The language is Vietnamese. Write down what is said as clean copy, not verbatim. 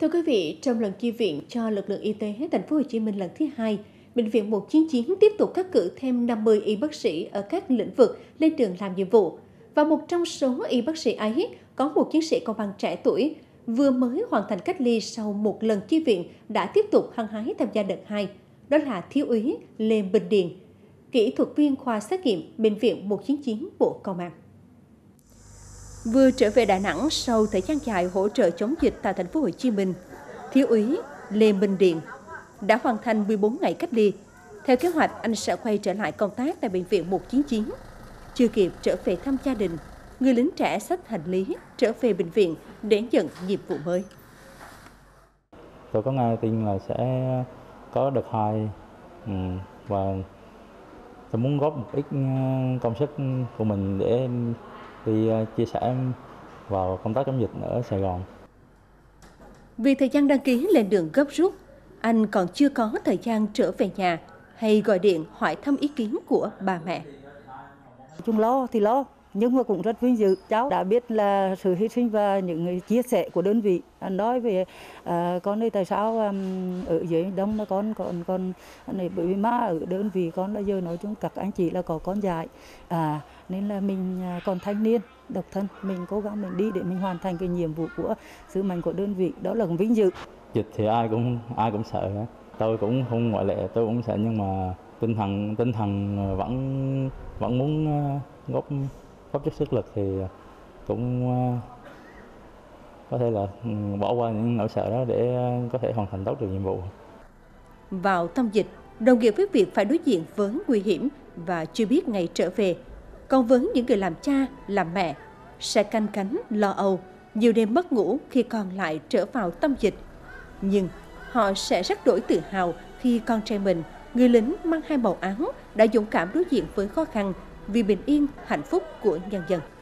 Thưa quý vị, trong lần chi viện cho lực lượng y tế thành phố Hồ Chí Minh lần thứ hai, Bệnh viện 199 tiếp tục cắt cử thêm 50 y bác sĩ ở các lĩnh vực lên đường làm nhiệm vụ. Và một trong số y bác sĩ ấy có một chiến sĩ công an trẻ tuổi vừa mới hoàn thành cách ly sau một lần chi viện đã tiếp tục hăng hái tham gia đợt 2. Đó là Thiếu úy Lê Bình Điền, kỹ thuật viên khoa xét nghiệm Bệnh viện 199 Bộ Công an. Vừa trở về Đà Nẵng sau thời gian dài hỗ trợ chống dịch tại thành phố Hồ Chí Minh, Thiếu úy Lê Minh Điền đã hoàn thành 14 ngày cách ly. Theo kế hoạch, anh sẽ quay trở lại công tác tại Bệnh viện 199. Chưa kịp trở về thăm gia đình, người lính trẻ xách hành lý trở về bệnh viện để nhận nhiệm vụ mới. Tôi có nghe tin là sẽ có đợt 2 và tôi muốn góp một ít công sức của mình để đi chia sẻ vào công tác chống dịch ở Sài Gòn. Vì thời gian đăng ký lên đường gấp rút, anh còn chưa có thời gian trở về nhà hay gọi điện hỏi thăm ý kiến của bà mẹ. Chúng lo thì lo, nhưng mà cũng rất vinh dự. Cháu đã biết là sự hy sinh và những chia sẻ của đơn vị. Anh nói về con ơi tại sao ở dưới đông là con này bởi vì má ở đơn vị con là giờ nói chung các anh chị là có con dại. Nên là mình còn thanh niên, độc thân, mình cố gắng mình đi để mình hoàn thành cái nhiệm vụ của sứ mệnh của đơn vị, đó là vinh dự. Dịch thì ai cũng sợ, tôi cũng không ngoại lệ, tôi cũng sợ, nhưng mà tinh thần vẫn muốn góp chút sức lực thì cũng có thể là bỏ qua những nỗi sợ đó để có thể hoàn thành tốt được nhiệm vụ. Vào tâm dịch, đồng nghĩa với việc phải đối diện với nguy hiểm và chưa biết ngày trở về. Còn với những người làm cha, làm mẹ, sẽ canh cánh, lo âu, nhiều đêm mất ngủ khi con lại trở vào tâm dịch. Nhưng họ sẽ rất đổi tự hào khi con trai mình, người lính mang 2 màu áo, đã dũng cảm đối diện với khó khăn vì bình yên, hạnh phúc của nhân dân.